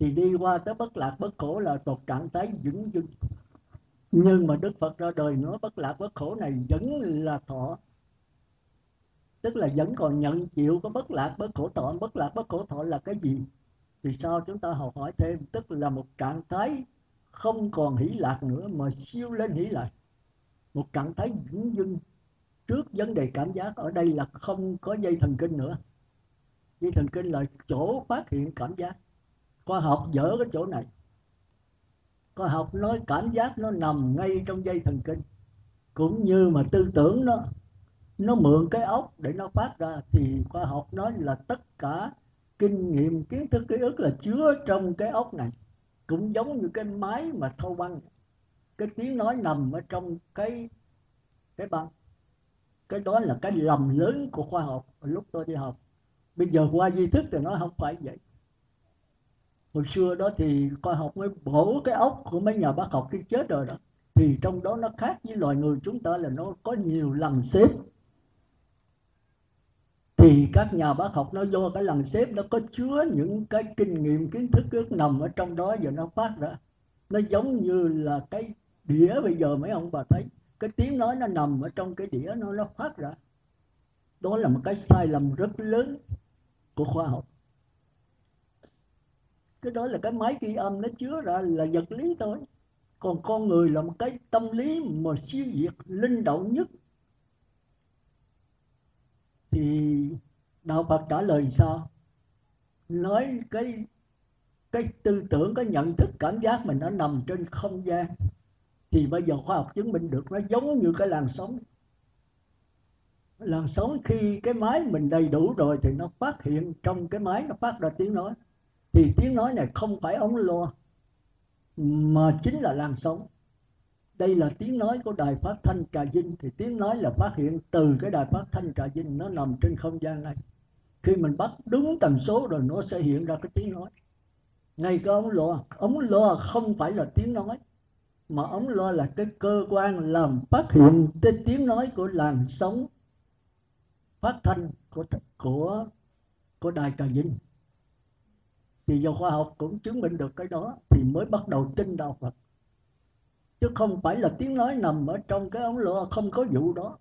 thì đi qua tới bất lạc bất khổ là một trạng thái vững dưng. Nhưng mà Đức Phật ra đời nói bất lạc bất khổ này vẫn là thọ, tức là vẫn còn nhận chịu có bất lạc bất khổ thọ. Bất lạc bất khổ thọ là cái gì? Vì sao chúng ta học hỏi thêm? Tức là một trạng thái không còn hỷ lạc nữa mà siêu lên hỷ lạc, một trạng thái vững dưng trước vấn đề cảm giác. Ở đây là không có dây thần kinh nữa. Dây thần kinh là chỗ phát hiện cảm giác. Khoa học dở cái chỗ này. Khoa học nói cảm giác nó nằm ngay trong dây thần kinh, cũng như mà tư tưởng nó nó mượn cái óc để nó phát ra. Thì khoa học nói là tất cả kinh nghiệm, kiến thức, ký ức là chứa trong cái óc này. Cũng giống như cái máy mà thâu băng, cái tiếng nói nằm ở trong cái cái băng. Cái đó là cái lầm lớn của khoa học lúc tôi đi học. Bây giờ qua di thức thì nó không phải vậy. Hồi xưa đó thì khoa học mới bổ cái óc của mấy nhà bác học khi chết rồi đó. Thì trong đó nó khác với loài người chúng ta là nó có nhiều lần xếp. Thì các nhà bác học nó do cái lần xếp nó có chứa những cái kinh nghiệm, kiến thức ước nằm ở trong đó, giờ nó phát ra. Nó giống như là cái đĩa bây giờ mấy ông bà thấy, cái tiếng nói nó nằm ở trong cái đĩa, nó nó phát ra. Đó là một cái sai lầm rất lớn của khoa học. Cái đó là cái máy ghi âm nó chứa ra là vật lý thôi. Còn con người là một cái tâm lý mà siêu việt, linh động nhất. Thì Đạo Phật trả lời sao? Nói cái cái tư tưởng, cái nhận thức, cảm giác mình nó nằm trên không gian. Thì bây giờ khoa học chứng minh được nó giống như cái làn sóng. Làn sóng khi cái máy mình đầy đủ rồi thì nó phát hiện trong cái máy nó phát ra tiếng nói. Thì tiếng nói này không phải ống loa mà chính là làn sóng. Đây là tiếng nói của đài phát thanh Trà Vinh. Thì tiếng nói là phát hiện từ cái đài phát thanh Trà Vinh, nó nằm trên không gian này. Khi mình bắt đúng tần số rồi nó sẽ hiện ra cái tiếng nói. Ngay cái ống loa, ống loa không phải là tiếng nói, mà ống loa là cái cơ quan làm phát hiện cái tiếng nói của làn sóng phát thanh của của của đài Trà Vinh. Thì giờ khoa học cũng chứng minh được cái đó thì mới bắt đầu tin Đạo Phật. Chứ không phải là tiếng nói nằm ở trong cái ống loa, không có vụ đó.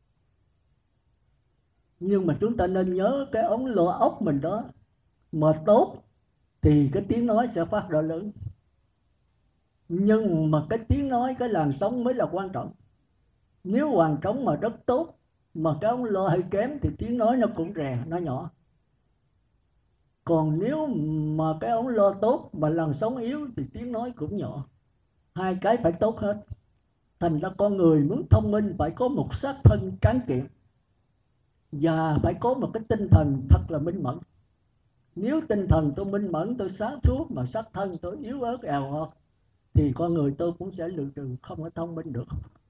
Nhưng mà chúng ta nên nhớ cái ống loa ốc mình đó mà tốt thì cái tiếng nói sẽ phát ra lớn. Nhưng mà cái tiếng nói, cái làn sóng mới là quan trọng. Nếu hoàn trống mà rất tốt mà cái ống loa hơi kém thì tiếng nói nó cũng rè, nó nhỏ. Còn nếu mà cái ống loa tốt mà làn sóng yếu thì tiếng nói cũng nhỏ. Hai cái phải tốt hết. Thành ra con người muốn thông minh phải có một xác thân tráng kiện và phải có một cái tinh thần thật là minh mẫn. Nếu tinh thần tôi minh mẫn, tôi sáng suốt mà xác thân tôi yếu ớt èo ọt thì con người tôi cũng sẽ lừ trừ, không có thông minh được.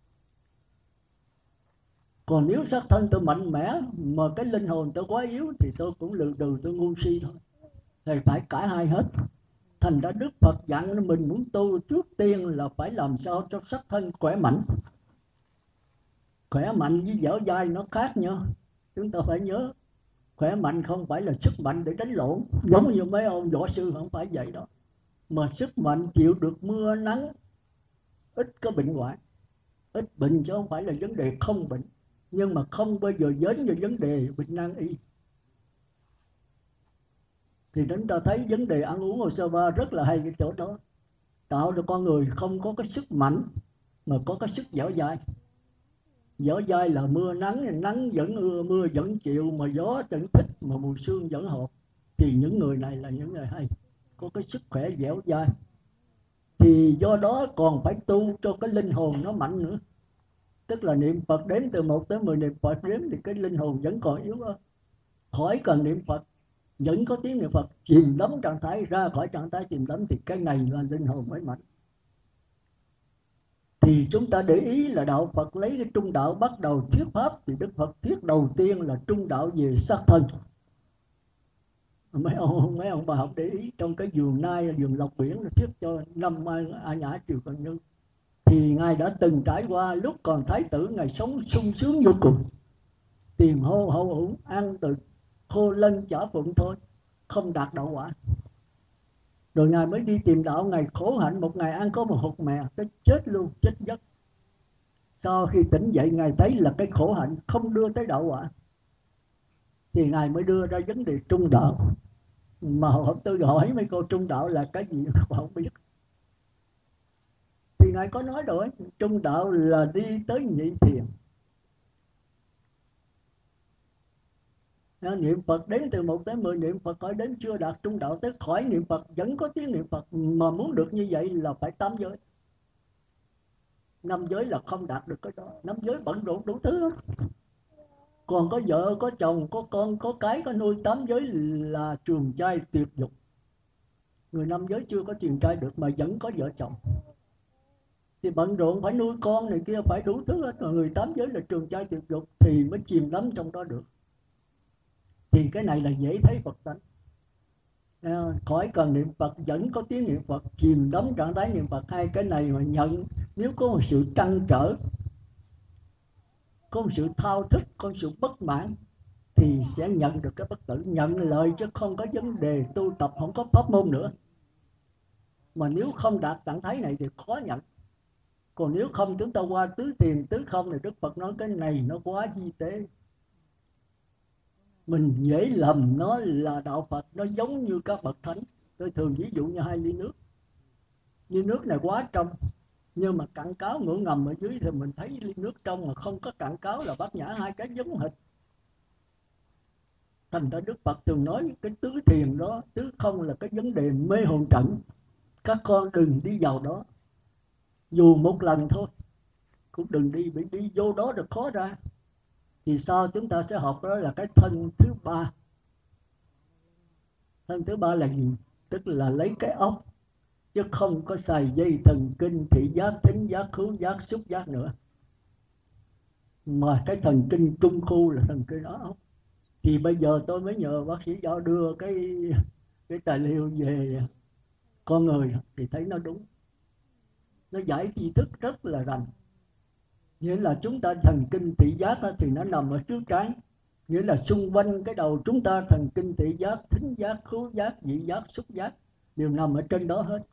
Còn nếu xác thân tôi mạnh mẽ mà cái linh hồn tôi quá yếu thì tôi cũng lừ trừ, tôi ngu si thôi. Thì phải cả hai hết. Thành ra Đức Phật dặn mình muốn tu trước tiên là phải làm sao cho xác thân khỏe mạnh. Khỏe mạnh với dẻo dai nó khác nhau. Chúng ta phải nhớ, khỏe mạnh không phải là sức mạnh để đánh lộn, giống như mấy ông võ sư, không phải vậy đó. Mà sức mạnh chịu được mưa nắng, ít có bệnh hoạn. Ít bệnh chứ không phải là vấn đề không bệnh, nhưng mà không bao giờ đến về vấn đề bệnh nan y. Thì chúng ta thấy vấn đề ăn uống Osava rất là hay cái chỗ đó. Tạo cho con người không có cái sức mạnh mà có cái sức dẻo dai. Dẻo dai là mưa nắng, nắng vẫn ưa, mưa vẫn chịu, mà gió chẳng thích, mà mùa sương vẫn hột. Thì những người này là những người hay, có cái sức khỏe dẻo dai. Thì do đó còn phải tu cho cái linh hồn nó mạnh nữa. Tức là niệm Phật đếm từ một tới mười niệm Phật đếm thì cái linh hồn vẫn còn yếu hơn. Khỏi cần niệm Phật, vẫn có tiếng niệm Phật, chìm đắm trạng thái, ra khỏi trạng thái chìm đắm thì cái này là linh hồn mới mạnh. Thì chúng ta để ý là Đạo Phật lấy cái trung đạo bắt đầu thuyết pháp. Thì Đức Phật thuyết đầu tiên là trung đạo về xác thân. Mấy ông mấy ông bà học để ý, trong cái vườn Nai, vườn Lộc Biển thuyết cho năm A Nhã Triều Cần Như. Thì Ngài đã từng trải qua lúc còn thái tử, Ngài sống sung sướng vô cùng. Tiền hô hậu ủng, ăn từ khô lân chả phụng thôi, không đạt đạo quả. Rồi Ngài mới đi tìm đạo. Ngài khổ hạnh một ngày ăn có một hột mè, cái chết luôn, chết giấc. Sau khi tỉnh dậy Ngài thấy là cái khổ hạnh không đưa tới đạo quả, thì Ngài mới đưa ra vấn đề trung đạo. Mà tôi hỏi mấy cô trung đạo là cái gì họ không biết. Thì Ngài có nói rồi, trung đạo là đi tới nhị thiền. Niệm Phật đến từ một tới mười niệm Phật hỏi đến chưa đạt trung đạo, tới khỏi niệm Phật vẫn có tiếng niệm Phật. Mà muốn được như vậy là phải tám giới. Năm giới là không đạt được cái đó. Năm giới bận rộn đủ thứ hết. Còn có vợ, có chồng, có con, có cái, có nuôi. Tám giới là trường trai tuyệt dục. Người năm giới chưa có trường trai được mà vẫn có vợ chồng. Thì bận rộn phải nuôi con này kia, phải đủ thứ hết. Mà người tám giới là trường trai tuyệt dục thì mới chìm đắm trong đó được. Thì cái này là dễ thấy Phật tánh. À, khỏi cần niệm Phật vẫn có tiếng niệm Phật, chìm đắm trạng thái niệm Phật. Hai cái này mà nhận, nếu có một sự trăn trở, có một sự thao thức, có một sự bất mãn, thì sẽ nhận được cái bất tử, nhận lời chứ không có vấn đề tu tập, không có pháp môn nữa. Mà nếu không đạt trạng thái này thì khó nhận. Còn nếu không chúng ta qua tứ thiền tứ không thì Đức Phật nói cái này nó quá vi tế. Mình dễ lầm nó là đạo Phật, nó giống như các bậc thánh. Tôi thường ví dụ như hai ly nước. Ly nước này quá trong, nhưng mà cặn cáo ngủ ngầm ở dưới thì mình thấy ly nước trong mà không có cặn cáo là bát nhã, hai cái giống hệt. Thành ra Đức Phật thường nói cái tứ thiền đó, tứ không là cái vấn đề mê hồn trận. Các con đừng đi vào đó, dù một lần thôi cũng đừng đi, bị đi vô đó được khó ra. Thì sau chúng ta sẽ học đó là cái thân thứ ba. Thân thứ ba là gì? Tức là lấy cái óc, chứ không có xài dây thần kinh thị giác, thính giác, khứu giác, xúc giác nữa. Mà cái thần kinh trung khu là thần kinh óc. Thì bây giờ tôi mới nhờ bác sĩ Giao đưa cái cái tài liệu về con người thì thấy nó đúng. Nó giải tri thức rất là rành. Nghĩa là chúng ta thần kinh thị giác thì nó nằm ở trước trán. Nghĩa là xung quanh cái đầu chúng ta thần kinh thị giác, thính giác, khứu giác, vị giác, xúc giác đều nằm ở trên đó hết.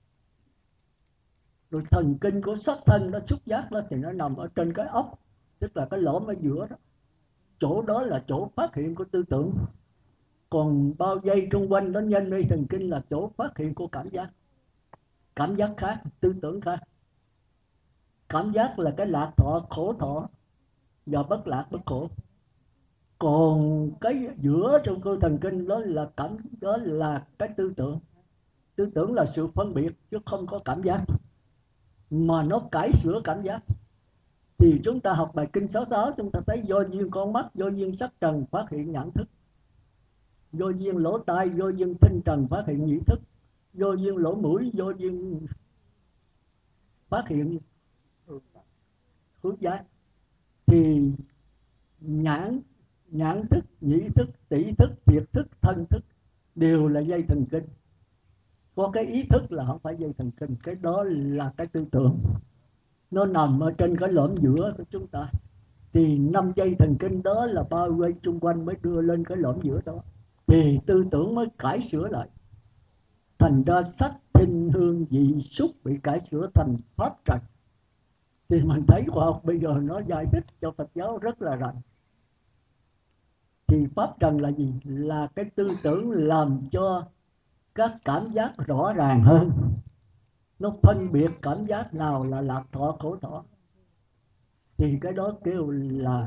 Rồi thần kinh của sắc thân đó, xúc giác đó thì nó nằm ở trên cái óc, tức là cái lõm ở giữa đó. Chỗ đó là chỗ phát hiện của tư tưởng. Còn bao dây xung quanh đó, nhân mê thần kinh là chỗ phát hiện của cảm giác. Cảm giác khác, tư tưởng khác. Cảm giác là cái lạc thọ, khổ thọ, và bất lạc, bất khổ. Còn cái giữa trong cơ thần kinh đó là cảm, đó là cái tư tưởng. Tư tưởng là sự phân biệt chứ không có cảm giác, mà nó cải sửa cảm giác. Thì chúng ta học bài kinh sáu sáu, chúng ta thấy do duyên con mắt, do duyên sắc trần phát hiện nhãn thức, do duyên lỗ tai, do duyên thính trần phát hiện nhĩ thức, do duyên lỗ mũi, do duyên phát hiện khứu giác. Thì nhãn nhãn thức, nhĩ thức, tỷ thức, thiệt thức, thân thức đều là dây thần kinh. Có cái ý thức là không phải dây thần kinh, cái đó là cái tư tưởng. Nó nằm ở trên cái lõm giữa của chúng ta. Thì năm dây thần kinh đó là bao vây xung quanh mới đưa lên cái lõm giữa đó. Thì tư tưởng mới cải sửa lại. Thành ra sắc, thinh, hương, vị, xúc bị cải sửa thành pháp trần. Thì mình thấy khoa học bây giờ nó giải thích cho Phật giáo rất là rành. Thì pháp trần là gì? Là cái tư tưởng làm cho các cảm giác rõ ràng hơn. Nó phân biệt cảm giác nào là lạc thọ, khổ thọ. Thì cái đó kêu là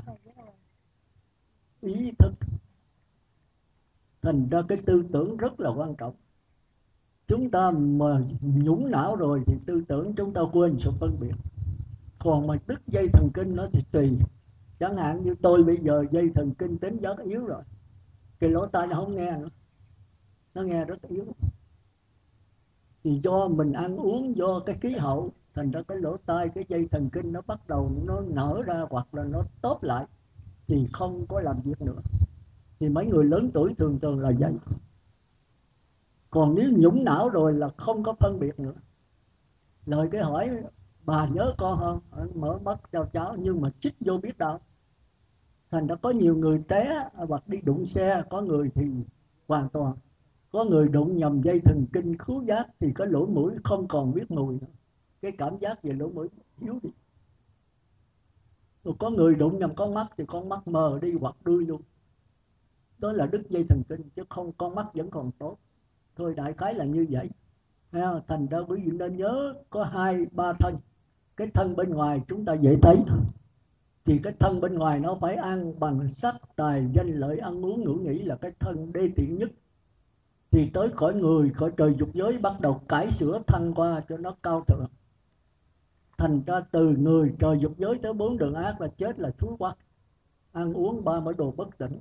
ý thức. Thành ra cái tư tưởng rất là quan trọng. Chúng ta mà nhũng não rồi thì tư tưởng chúng ta quên sự phân biệt. Còn mà đứt dây thần kinh nó thì tùy. Chẳng hạn như tôi bây giờ dây thần kinh tính rất yếu rồi, cái lỗ tai nó không nghe nữa, nó nghe rất yếu. Thì do mình ăn uống, do cái khí hậu, thành ra cái lỗ tai, cái dây thần kinh nó bắt đầu nó nở ra hoặc là nó tóp lại thì không có làm việc nữa. Thì mấy người lớn tuổi thường thường là vậy. Còn nếu nhũng não rồi là không có phân biệt nữa. Lời cái hỏi bà nhớ con không, mở mắt cho cháu, nhưng mà chích vô biết đâu. Thành ra có nhiều người té hoặc đi đụng xe, có người thì hoàn toàn. Có người đụng nhầm dây thần kinh khứu giác thì cái lỗ mũi không còn biết mùi nữa. Cái cảm giác về lỗ mũi yếu đi. Rồi có người đụng nhầm con mắt thì con mắt mờ đi hoặc đuôi luôn. Đó là đứt dây thần kinh, chứ không, con mắt vẫn còn tốt. Thôi đại khái là như vậy. Thành ra quý vị nên nhớ có hai ba thân. Cái thân bên ngoài chúng ta dễ thấy, thì cái thân bên ngoài nó phải ăn bằng sắc tài danh lợi, ăn uống ngủ nghỉ là cái thân đê tiện nhất. Thì tới cõi người, cõi trời dục giới bắt đầu cải sửa thân qua cho nó cao thượng. Thành ra từ người trời dục giới tới bốn đường ác là chết là thúi quắc, ăn uống ba mươi đồ bất tỉnh.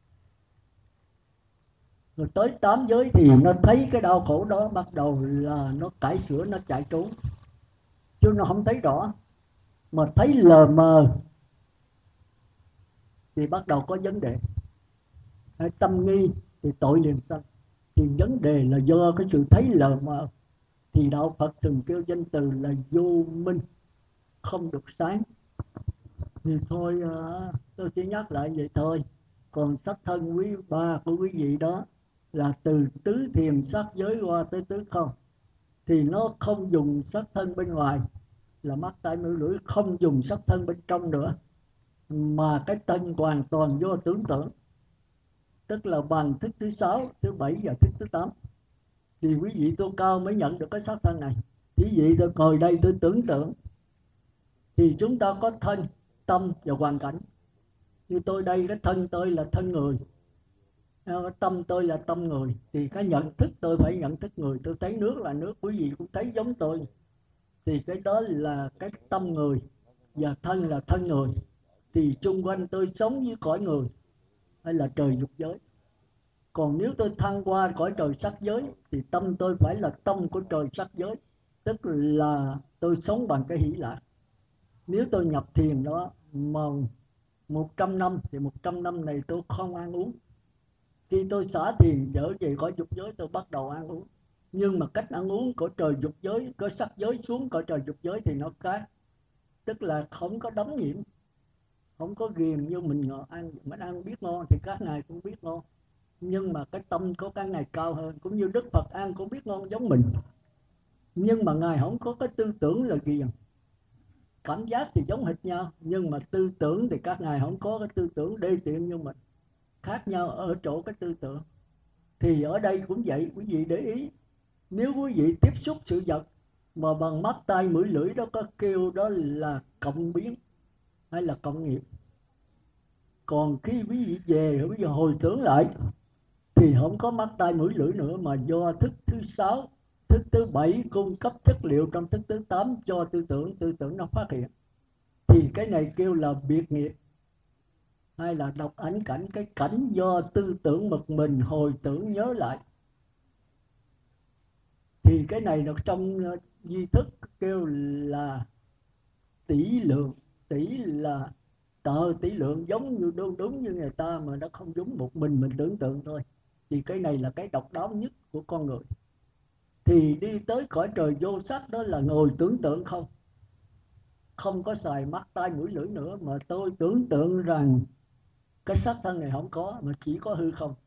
Rồi tới tám giới thì nó thấy cái đau khổ đó, bắt đầu là nó cải sửa, nó chạy trốn, chứ nó không thấy rõ. Mà thấy lờ mờ thì bắt đầu có vấn đề. Hay tâm nghi thì tội liền sanh. Thì vấn đề là do cái sự thấy lờ mờ. Thì đạo Phật thường kêu danh từ là vô minh, không được sáng. Thì thôi tôi chỉ nhắc lại vậy thôi. Còn sắc thân quý ba của quý vị đó là từ tứ thiền sắc giới qua tới tứ không, thì nó không dùng sắc thân bên ngoài là mắt tai mũi lưỡi, không dùng sắc thân bên trong nữa, mà cái thân hoàn toàn do tưởng tượng. Tức là bằng thức thứ sáu, thứ bảy và thức thứ tám. Thì quý vị tu cao mới nhận được cái sắc thân này. Quý vị tôi ngồi đây tôi tưởng tượng, thì chúng ta có thân, tâm và hoàn cảnh. Như tôi đây, cái thân tôi là thân người, cái tâm tôi là tâm người, thì cái nhận thức tôi phải nhận thức người. Tôi thấy nước là nước, quý vị cũng thấy giống tôi, thì cái đó là cái tâm người, và thân là thân người. Thì chung quanh tôi sống với cõi người hay là trời dục giới. Còn nếu tôi thăng qua cõi trời sắc giới thì tâm tôi phải là tâm của trời sắc giới, tức là tôi sống bằng cái hỷ lạc. Nếu tôi nhập thiền đó mà một trăm năm thì một trăm năm này tôi không ăn uống. Khi tôi xả thiền trở về cõi dục giới tôi bắt đầu ăn uống. Nhưng mà cách ăn uống của trời dục giới, của sắc giới xuống cõi trời dục giới thì nó khác. Tức là không có đấm nhiễm, không có ghiền như mình ăn. Mình ăn biết ngon thì các ngài cũng biết ngon, nhưng mà cái tâm của các ngài cao hơn. Cũng như Đức Phật ăn cũng biết ngon giống mình, nhưng mà ngài không có cái tư tưởng là ghiền. Cảm giác thì giống hệt nhau, nhưng mà tư tưởng thì các ngài không có cái tư tưởng đê tiện như mình. Khác nhau ở chỗ cái tư tưởng. Thì ở đây cũng vậy, quý vị để ý. Nếu quý vị tiếp xúc sự vật mà bằng mắt tai mũi lưỡi, đó có kêu đó là cộng biến hay là cộng nghiệp. Còn khi quý vị về, bây giờ hồi tưởng lại thì không có mắt tai mũi lưỡi nữa, mà do thức thứ sáu, thức thứ bảy cung cấp chất liệu trong thức thứ tám cho tư tưởng, tư tưởng nó phát hiện. Thì cái này kêu là biệt nghiệp hay là độc ảnh cảnh. Cái cảnh do tư tưởng bực mình hồi tưởng nhớ lại. Thì cái này được trong duy thức kêu là tỷ lượng. Tỷ là tờ tỷ lượng, giống như đúng, đúng như người ta, mà nó không đúng một mình mình tưởng tượng thôi. Thì cái này là cái độc đáo nhất của con người. Thì đi tới cõi trời vô sắc đó là ngồi tưởng tượng không, không có xài mắt tai mũi lưỡi nữa, mà tôi tưởng tượng rằng cái sắc thân này không có, mà chỉ có hư không.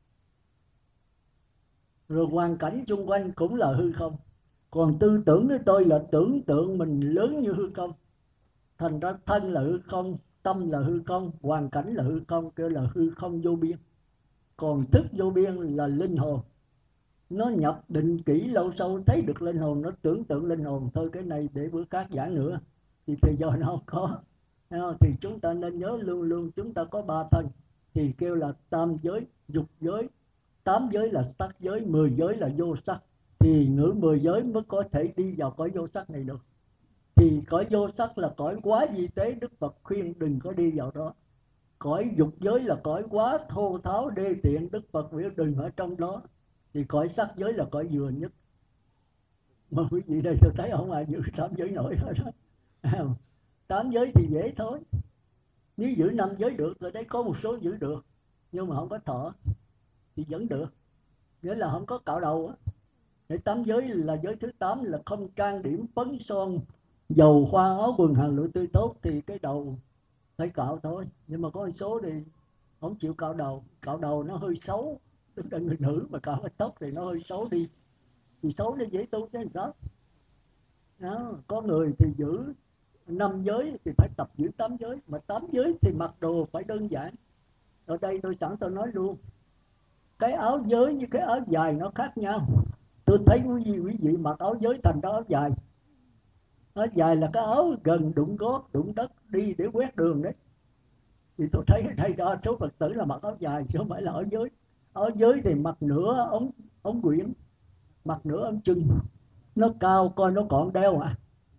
Rồi hoàn cảnh xung quanh cũng là hư không. Còn tư tưởng của tôi là tưởng tượng mình lớn như hư không. Thành ra thân là hư không, tâm là hư không, hoàn cảnh là hư không, kêu là hư không vô biên. Còn thức vô biên là linh hồn. Nó nhập định kỹ lâu sâu thấy được linh hồn, nó tưởng tượng linh hồn. Thôi cái này để bữa khác giảng nữa, thì thời giờ nó không có. Thì chúng ta nên nhớ luôn luôn chúng ta có ba thân. Thì kêu là tam giới, dục giới. Tám giới là sắc giới, mười giới là vô sắc. Thì ngữ mười giới mới có thể đi vào cõi vô sắc này được. Thì cõi vô sắc là cõi quá vi tế, Đức Phật khuyên đừng có đi vào đó. Cõi dục giới là cõi quá thô tháo đê tiện, Đức Phật khuyên đừng ở trong đó. Thì cõi sắc giới là cõi vừa nhất. Mà quý vị đây tôi thấy không ai giữ tám giới nổi hết đó. Tám giới thì dễ thôi. Nếu giữ năm giới được rồi đấy, có một số giữ được, nhưng mà không có thọ thì vẫn được. Nghĩa là không có cạo đầu á. Để tám giới là giới thứ tám là không trang điểm phấn son dầu hoa áo quần hàng lụa tươi tốt, thì cái đầu phải cạo thôi. Nhưng mà có một số thì không chịu cạo đầu, cạo đầu nó hơi xấu, Tức là người nữ mà có cái tóc thì nó hơi xấu đi, thì xấu nó dễ tu chứ sao. Đó. Có người thì giữ năm giới thì phải tập giữ tám giới, mà tám giới thì mặc đồ phải đơn giản. Ở đây tôi sẵn tôi nói luôn, cái áo giới với cái áo dài nó khác nhau. Tôi thấy quý vị quý vị mặc áo giới thành đó áo dài. Áo dài là cái áo gần đụng gót đụng đất đi để quét đường đấy. Thì tôi thấy ở đây đa số Phật tử là mặc áo dài chứ không phải là áo giới. Áo giới thì mặc nửa ống ống quyển, mặc nửa ống chân, nó cao coi nó còn đeo à.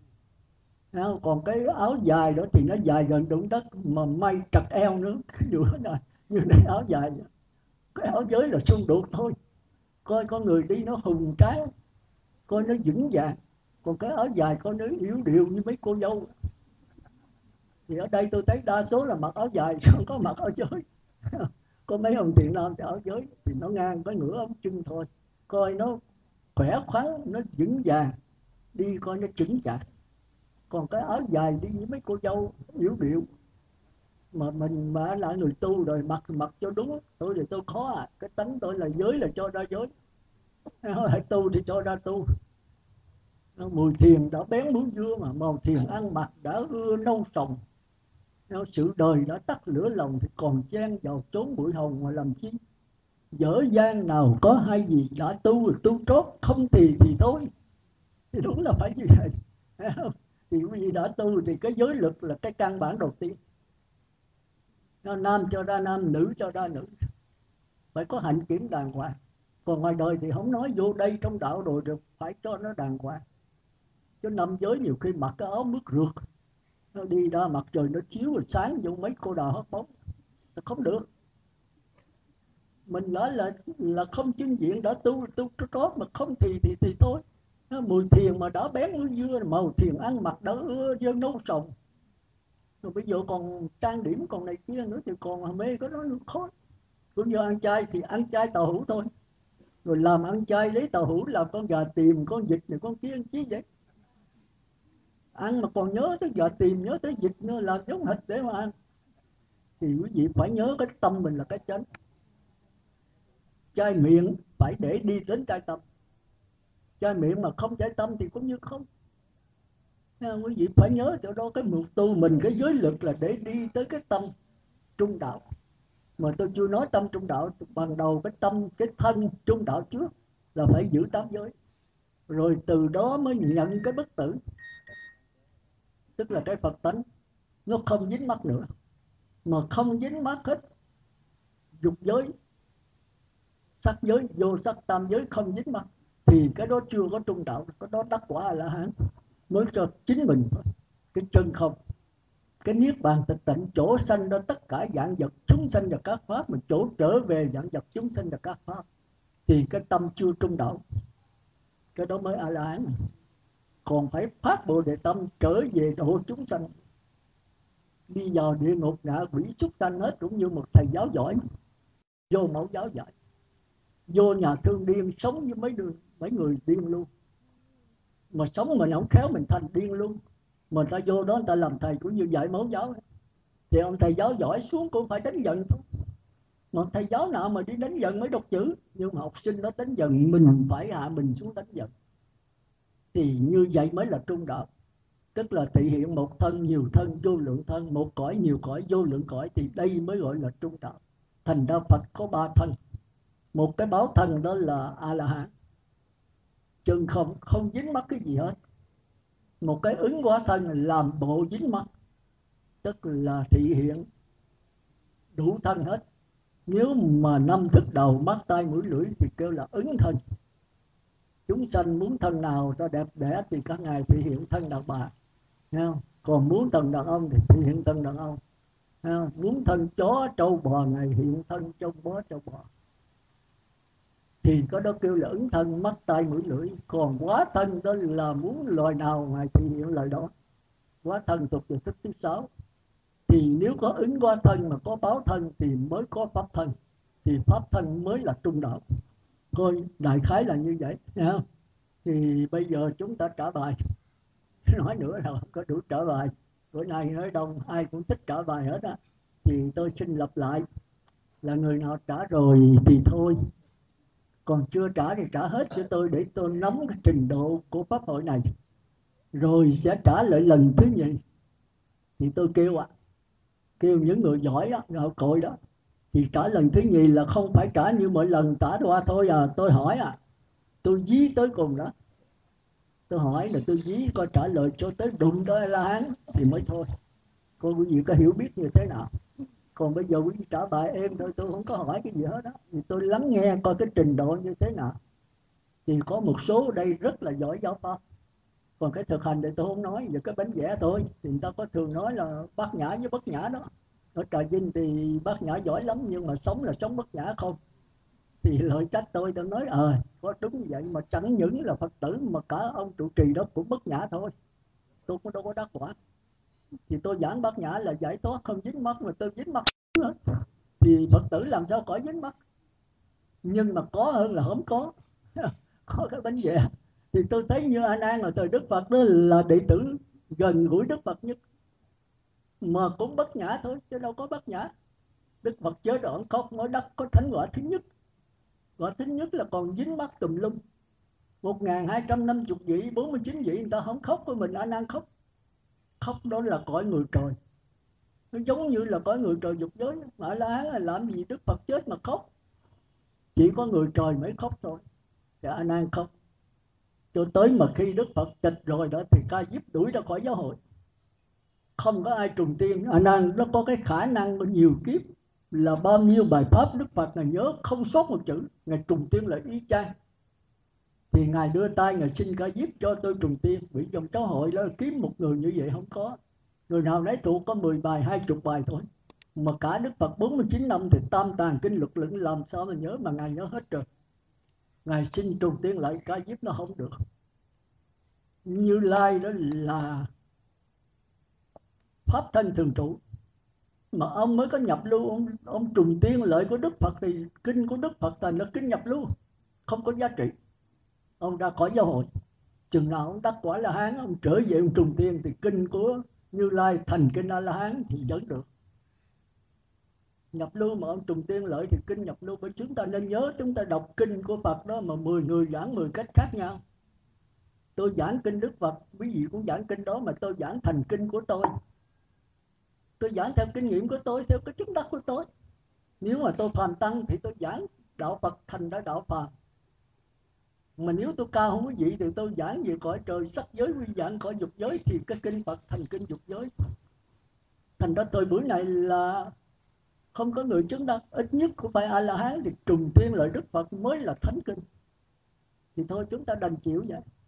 Còn cái áo dài đó thì nó dài gần đụng đất mà may trật eo nữa. Như đây áo dài, cái áo giới là xung đột thôi. Coi con người đi nó hùng tráng, coi nó vững vàng. Còn cái áo dài coi nó yếu điệu như mấy cô dâu. Thì ở đây tôi thấy đa số là mặc áo dài chứ không có mặc áo giới. Có mấy ông thiện nam thì áo giới thì nó ngang với nửa ống chân thôi, coi nó khỏe khoắn, nó vững vàng, đi coi nó chững chạc. Còn cái áo dài đi với mấy cô dâu yếu điệu, mà mình mà là người tu rồi mặc mặc cho đúng. Tôi thì tôi khó à, cái tánh tôi là giới là cho ra giới, lại tu thì cho ra tu. Mùi thiền đã bén múi dưa, mà màu thiền ăn mặc đã ưa nâu sòng. Sự đời đã tắt lửa lòng thì còn chen vào trốn bụi hồng mà làm chi. Dở dang nào có hay gì, đã tu rồi tu trót, không thì thì thôi. Thì đúng là phải như vậy. Thì quý vị đã tu thì cái giới lực là cái căn bản đầu tiên. Nam cho ra nam, nữ cho ra nữ, phải có hạnh kiểm đàng hoàng. Còn ngoài đời thì không nói vô đây trong đạo rồi được, phải cho nó đàng hoàng. Chứ nam giới nhiều khi mặc cái áo mướt rượt, nó đi ra mặt trời nó chiếu rồi sáng vô mấy cô đào hót bóng, nó không được. Mình nói là là không chưng diện, đã tu tu trót mà không thì thì thì thôi. Mùi thiền mà đã bén như dưa, màu thiền ăn mặc đã dân nấu sòng. Rồi bây giờ còn trang điểm còn này kia nữa thì còn mê cái đó nữa khó. Cũng như ăn chay thì ăn chay tàu hũ thôi. Rồi làm ăn chay lấy tàu hũ làm con gà tìm, con vịt này con kia ăn chí vậy. Ăn mà còn nhớ tới gà tìm, nhớ tới vịt nữa, làm giống thịt để mà ăn. Thì quý vị phải nhớ cái tâm mình là cái chánh. Chai miệng phải để đi đến chai tâm. Chai miệng mà không chai tâm thì cũng như không. Nên quý vị phải nhớ chỗ đó, cái mục tu mình, cái giới lực là để đi tới cái tâm trung đạo. Mà tôi chưa nói tâm trung đạo, bằng đầu cái tâm, cái thân trung đạo trước là phải giữ tám giới. Rồi từ đó mới nhận cái bất tử, tức là cái Phật tánh, nó không dính mắc nữa. Mà không dính mắc hết dục giới, sắc giới, vô sắc tam giới không dính mắc, thì cái đó chưa có trung đạo, cái đó đắc quả là hán mới cho chính mình cái chân không. Cái niết bàn tịch tịnh, chỗ sanh đó tất cả dạng vật chúng sanh và các pháp, mà chỗ trở về dạng vật chúng sanh và các pháp, thì cái tâm chưa trung đạo, cái đó mới a la hán. Còn phải phát bồ đề tâm trở về độ chúng sanh, đi vào địa ngục ngạ quỷ súc sanh hết, cũng như một thầy giáo giỏi, vô mẫu giáo dạy, vô nhà thương điên sống với mấy đường mấy người điên luôn. Mà sống mình không khéo mình thành điên luôn. Mà ta vô đó người ta làm thầy cũng như dạy mẫu giáo ấy. Thì ông thầy giáo giỏi xuống cũng phải đánh giận thôi. Mà thầy giáo nào mà đi đánh giận mới đọc chữ. Nhưng mà học sinh nó đánh giận, mình phải hạ mình xuống đánh giận. Thì như vậy mới là trung đạo. Tức là thể hiện một thân nhiều thân, vô lượng thân, một cõi nhiều cõi, vô lượng cõi, thì đây mới gọi là trung đạo. Thành ra Phật có ba thân. Một cái báo thân đó là A La Hán, chân không, không dính mắc cái gì hết. Một cái ứng hóa thân làm bộ dính mắc, tức là thị hiện đủ thân hết. Nếu mà năm thức đầu mắt tai mũi lưỡi thì kêu là ứng thân. Chúng sanh muốn thân nào cho đẹp đẽ thì các ngài thị hiện thân đàn bà, không? Còn muốn thân đàn ông thì thị hiện thân đàn ông, không? Muốn thân chó trâu bò này hiện thân trâu bó trâu bò. Thì có đó kêu là ứng thân mắt tai mũi lưỡi. Còn quá thân đó là muốn loài nào ngài thị hiện loài đó. Quá thân thuộc về thức thứ sáu. Thì nếu có ứng quá thân mà có báo thân thì mới có pháp thân. Thì pháp thân mới là trung đạo. Thôi đại khái là như vậy, nghe không? Thì bây giờ chúng ta trả bài. Nói nữa là không có đủ trả bài. Bữa nay nói đông, ai cũng thích trả bài hết á. Thì tôi xin lặp lại là người nào trả rồi thì thôi, còn chưa trả thì trả hết cho tôi để tôi nắm cái trình độ của pháp hội này, rồi sẽ trả lại lần thứ nhì. Thì tôi kêu ạ, à, kêu những người giỏi đó, gạo cội đó, thì trả lần thứ nhì là không phải trả như mọi lần trả qua thôi à. Tôi hỏi à, tôi dí tới cùng đó, tôi hỏi là tôi dí coi trả lời cho tới đụng tới A La Hán thì mới thôi. Cô quý vị có hiểu biết như thế nào? Còn bây giờ quý vị trả bài em thôi, tôi không có hỏi cái gì hết đó, thì tôi lắng nghe coi cái trình độ như thế nào. Thì có một số ở đây rất là giỏi giáo pháp, còn cái thực hành thì tôi không nói, về cái bánh vẽ thôi thì người ta có thường nói là bát nhã với bất nhã đó. Ở Trà Vinh thì bát nhã giỏi lắm, nhưng mà sống là sống bất nhã không. Thì lợi trách tôi tôi nói ờ à, có đúng như vậy, mà chẳng những là Phật tử mà cả ông trụ trì đó cũng bất nhã thôi, tôi cũng đâu có đắc quả. Thì tôi giảng bát nhã là giải thoát không dính mắc, mà tôi dính mắc nữa. Thì Phật tử làm sao khỏi dính mắc, nhưng mà có hơn là không có. Có cái bánh vẽ thì tôi thấy như A Nan là thời Đức Phật đó là đệ tử gần gũi Đức Phật nhất, mà cũng bất nhã thôi chứ đâu có bất nhã. Đức Phật chế đoạn khóc nói đất có thánh quả thứ nhất, quả thứ nhất là còn dính mắc tùm lum. Một ngàn hai trăm năm chục vị, bốn mươi chín vị người ta không khóc, với mình A Nan khóc. Khóc đó là cõi người trời, nó giống như là cõi người trời dục giới. Mà A La Hán là làm gì Đức Phật chết mà khóc, chỉ có người trời mới khóc thôi. Thì A Nan khóc cho tới mà khi Đức Phật tịch rồi đó thì Ca Diếp đuổi ra khỏi giáo hội, không có ai trùng tiên. A Nan nó có cái khả năng nhiều kiếp, là bao nhiêu bài pháp Đức Phật là nhớ không sót một chữ, ngài trùng tiên là y chang. Thì ngài đưa tay ngài xin Ca Diếp cho tôi trùng tiên, vì trong giáo hội đó kiếm một người như vậy không có, người nào nấy thuộc có mười bài hai chục bài thôi. Mà cả Đức Phật bốn mươi chín năm thì tam tàng kinh luật luận làm sao mà nhớ, mà ngài nhớ hết rồi. Ngài xin trùng tiên lại Ca Diếp nó không được. Như Lai đó là pháp thân thường trụ, mà ông mới có nhập lưu, ông, ông trùng tiên lợi của Đức Phật thì kinh của Đức Phật thành nó kinh nhập lưu, không có giá trị. Ông ra khỏi giáo hội, chừng nào ông đắc quả La Hán, ông trở về ông trùng tiên thì kinh của Như Lai thành kinh A La Hán thì vẫn được. Nhập lưu mà ông trùng tiên lợi thì kinh nhập lưu. Bởi chúng ta nên nhớ, chúng ta đọc kinh của Phật đó mà mười người giảng mười cách khác nhau. Tôi giảng kinh Đức Phật, quý vị cũng giảng kinh đó, mà tôi giảng thành kinh của tôi. Tôi giảng theo kinh nghiệm của tôi, theo cái chứng đắc của tôi. Nếu mà tôi phàm tăng thì tôi giảng đạo Phật thành ra đạo phàm. Mà nếu tôi cao không quý vị thì tôi giảng về cõi trời sắc giới, quy giảng cõi dục giới, thì cái kinh Phật thành kinh dục giới. Thành ra thời buổi này là không có người chứng đắc, ít nhất cũng phải A-la-hán thì trùng tiên lợi Đức Phật mới là thánh kinh. Thì thôi chúng ta đành chịu vậy.